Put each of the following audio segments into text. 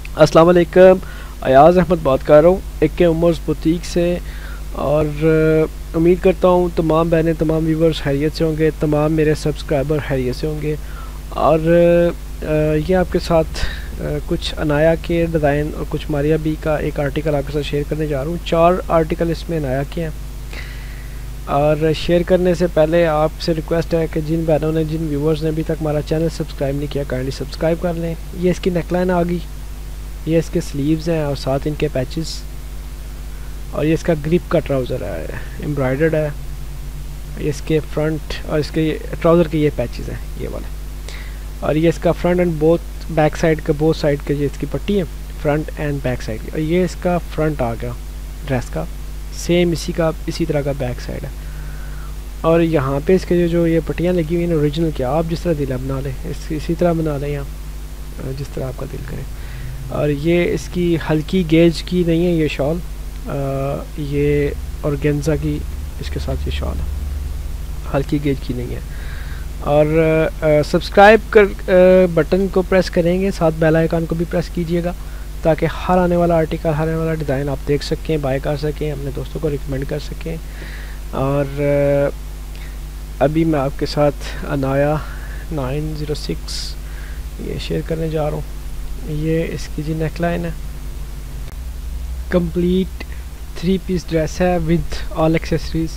अस्सलाम वालेकुम। अयाज़ अहमद बात कर रहा हूँ AK उमर्स बुटीक से। और उम्मीद करता हूँ तमाम बहनें, तमाम व्यूवर्स खैरियत से होंगे, तमाम मेरे सब्सक्राइबर खैरियत से होंगे। और ये आपके साथ कुछ अनाया के डिज़ाइन और कुछ मारिया बी का एक आर्टिकल आपके साथ शेयर करने जा रहा हूँ। 4 आर्टिकल इसमें अनाया के हैं। और शेयर करने से पहले आपसे रिक्वेस्ट है कि जिन बहनों ने, जिन व्यूवर्स ने अभी तक हमारा चैनल सब्सक्राइब नहीं किया, काइंडली सब्सक्राइब कर लें। ये इसकी नेकलाइन आ गई, ये इसके स्लीव्स हैं और साथ इनके पैचेस, और ये इसका ग्रिप का ट्राउज़र है, एम्ब्रॉयडर्ड है। ये इसके फ्रंट और इसके ट्राउज़र के ये पैचेस हैं, ये वाले। और ये इसका front end both back side का, बोथ साइड के ये इसकी पट्टी है, फ्रंट एंड बैक साइड की। और ये इसका फ्रंट आ गया ड्रेस का, सेम इसी तरह का बैक साइड है। और यहाँ पे इसके जो ये पट्टियाँ लगी हुई हैं ओरिजिनल के, आप जिस तरह दिल बना लें इसी तरह बना लें, यहाँ जिस तरह आपका दिल करे। और ये इसकी हल्की गेज की नहीं है ये शॉल, ये ऑर्गेन्जा की इसके साथ ये शॉल है, हल्की गेज की नहीं है। और सब्सक्राइब कर बटन को प्रेस करेंगे, साथ बेल आइकन को भी प्रेस कीजिएगा, ताकि हर आने वाला आर्टिकल, हर आने वाला डिज़ाइन आप देख सकें, बाय कर सकें, अपने दोस्तों को रिकमेंड कर सकें। और अभी मैं आपके साथ अनाया 906 ये शेयर करने जा रहा हूँ। ये इसकी जी नेकलाइन है, कंप्लीट 3 पीस ड्रेस है with all accessories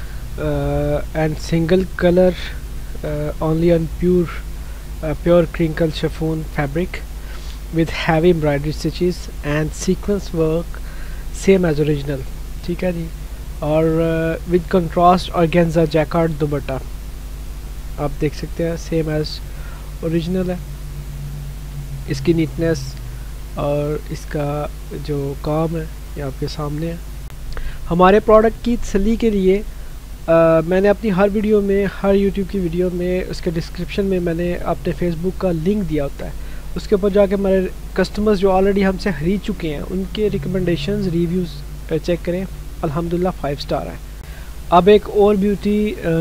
and single colour only on pure crinkle chiffon fabric with heavy embroidery stitches and sequence work same as original, ठीक है जी। और with contrast organza jacquard दुपट्टा आप देख सकते हैं, सेम एज ओरिजिनल है। इसकी नीटनेस और इसका जो काम है ये आपके सामने है। हमारे प्रोडक्ट की तसल्ली के लिए मैंने अपनी हर वीडियो में, हर यूट्यूब की वीडियो में, उसके डिस्क्रिप्शन में मैंने अपने फेसबुक का लिंक दिया होता है। उसके ऊपर जाके हमारे कस्टमर्स जो ऑलरेडी हमसे खरीद चुके हैं उनके रिकमेंडेशंस, रिव्यूज़ चेक करें, अल्हम्दुलिल्लाह 5 स्टार है। अब एक और ब्यूटी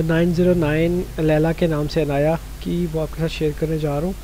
909 लैला के नाम से अनाया की, वो आपके साथ शेयर करने जा रहा हूँ।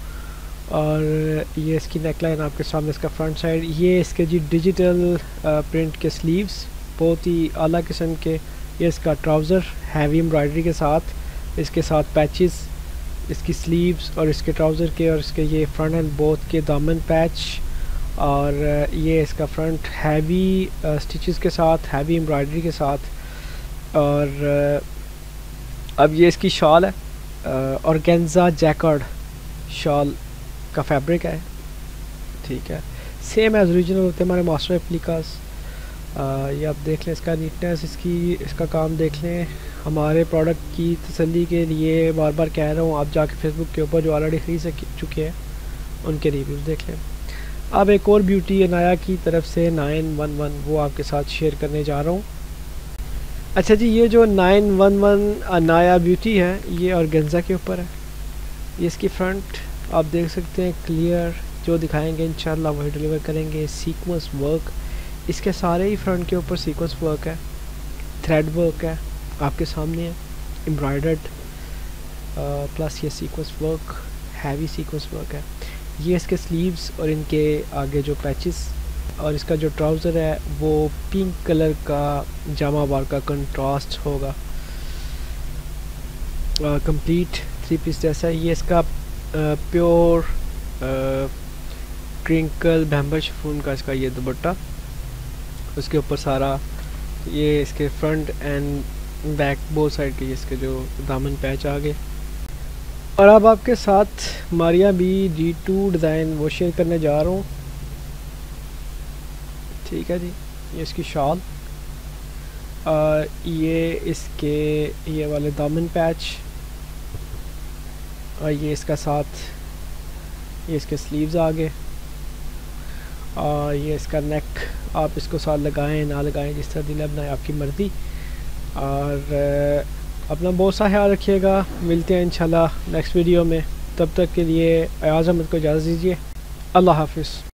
और ये इसकी नेकलाइन आपके सामने, इसका फ्रंट साइड, ये इसके जी डिजिटल प्रिंट के स्लीव्स, बहुत ही आला किस्म के। ये इसका ट्राउज़र हैवी एम्ब्रॉयडरी के साथ, इसके साथ पैचेस, इसकी स्लीव्स और इसके ट्राउज़र के, और इसके ये फ्रंट एंड बोथ के दामन पैच। और ये इसका फ्रंट हैवी स्टिचेस के साथ, हैवी एम्ब्रॉयडरी के साथ। और अब ये इसकी शॉल है, ऑर्गेन्जा जैकार्ड शॉल का फैब्रिक है, ठीक है, सेम एज ओरिजिनल होते हैं हमारे मास्टर एप्लीकास। ये आप देख लें, इसका नीटनेस, इसका काम देख लें। हमारे प्रोडक्ट की तसल्ली के लिए बार बार कह रहा हूँ, आप जाके फेसबुक के ऊपर जो ऑलरेडी खरीद चुके हैं उनके रिव्यूज़ देख लें। अब एक और ब्यूटी अनाया की तरफ से 911 वो आपके साथ शेयर करने जा रहा हूँ। अच्छा जी, ये जो 911 अनाया ब्यूटी है ये ऑर्गेन्जा के ऊपर है। ये इसकी फ्रंट आप देख सकते हैं, क्लियर जो दिखाएंगे इंशाल्लाह वही डिलीवर करेंगे। सीक्वेंस वर्क, इसके सारे ही फ्रंट के ऊपर सीक्वेंस वर्क है, थ्रेड वर्क है, आपके सामने है, एम्ब्रॉयडर्ड प्लस ये sequins work, heavy sequins work है। ये इसके स्लीव्स और इनके आगे जो पैचेस, और इसका जो ट्राउज़र है वो पिंक कलर का जामा बार का कंट्रास्ट होगा। कंप्लीट 3 पीस जैसा है। ये इसका प्योर क्रिंकल बैम्बू शिफॉन का इसका ये दुपट्टा, उसके ऊपर सारा ये इसके front and back both side के इसके जो दामन पैच आ गए। और अब आपके साथ मारिया बी D2 डिज़ाइन वो शेयर करने जा रहा हूँ, ठीक है जी। ये इसकी शॉल, और ये इसके ये वाले दामन पैच, और ये इसका साथ ये इसके स्लीव्स आ गए। और ये इसका नेक, आप इसको साथ लगाएं ना लगाएं जिस तरह दिल बनाए, आपकी मर्ज़ी। और अपना बहुत सा ख्याल रखिएगा। मिलते हैं इंशाल्लाह नेक्स्ट वीडियो में, तब तक के लिए अयाज़ अहमद को इजाज़त दीजिए। अल्लाह हाफिज़।